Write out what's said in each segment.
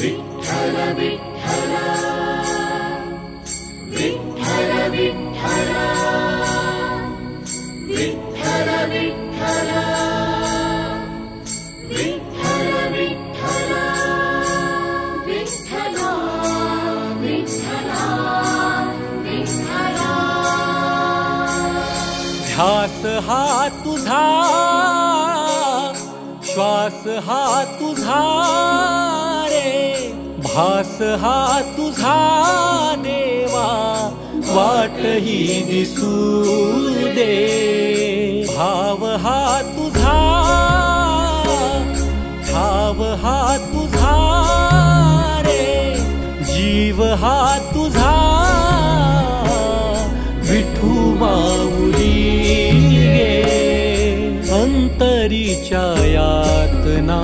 विठ्ठल विठ्ठल विठ्ठल विठ्ठल विठ्ठल विठ्ठल विठ्ठल विठ्ठल विठ्ठल विठ्ठल विठ्ठल। ध्यास हा तुझा, श्वास हा तुझा रे, भास हा तुझा देवा, वाटही दिसू दे। भाव हा तुझा, ठाव हा तुझा रे, जीव हा तुझा, विठू माऊली गे। अंतरीच्या यातना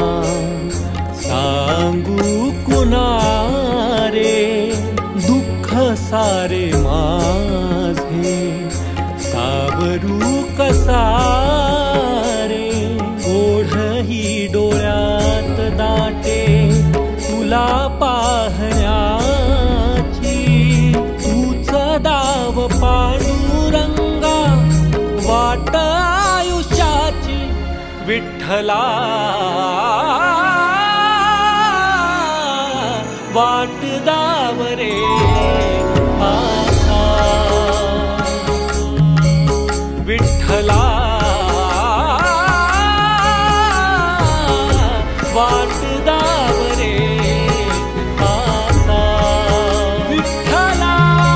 सांगू कुणा रे, दुःख सारे माझे सावरू कसा रे। ओढही डोळ्यात दाटे तुला पाहण्याची, तूच दाव पांडुरंगा वाट आयुष्याची। विठ्ठला वाट दाव रे आता, विठ्ठला वाट दाव रे आता, विठ्ठला।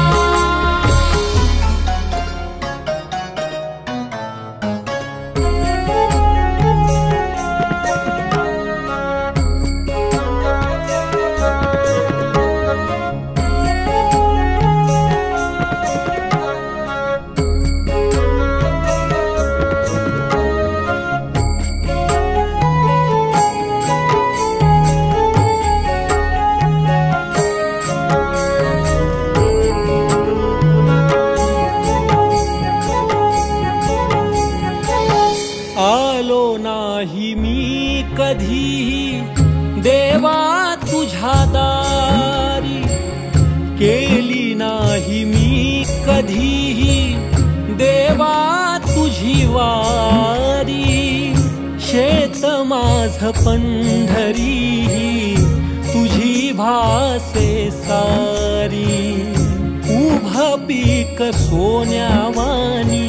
आलो नाही मी कधीही देवा तुझ्या दारी, केली नाही मी कधीही देवा तुझी वारी। शेत माझ पंढरी तुझी भासे सारी, उभ पीक सोन्यावानी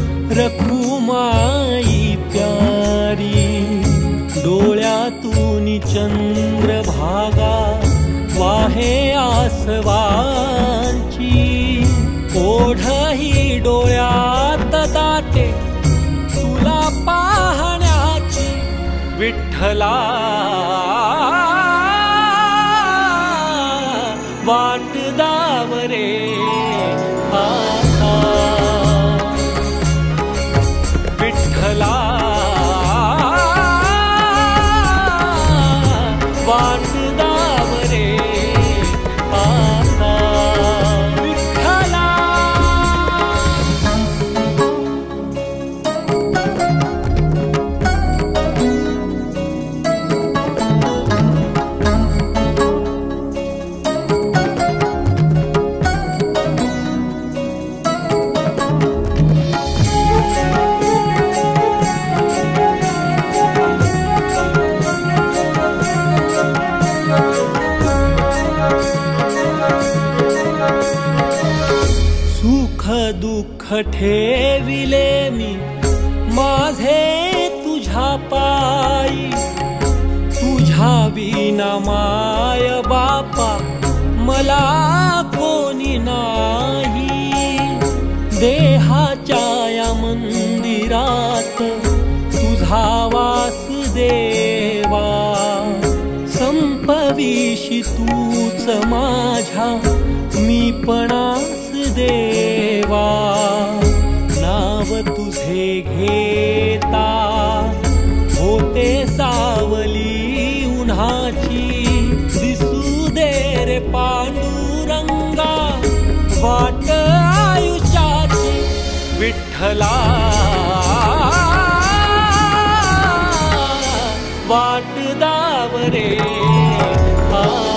रखुमाई प्यारी। डोळ्यातून चंद्रभागा वाहे आसवांची, ओढही डोळ्यात दाटे तुला पाहण्याची। विठ्ठला वाट दाव रे आता, विठ्ठला वाट दाव रे आता, विठ्ठला। दुःख ठेविले मी माझे तुझ्या पायी, तुझ्या विना माय बापा मला कोणी नाही। देहाच्या या मंदिरात तुझा वास देवा, संपविशी तूच माझ्या मीपणास देवा। नाव तुझे घेता होते सावली उन्हाची, दिसू दे रे पांडुरंगा वाट आयुष्याची। विठ्ठला वाट दाव रे।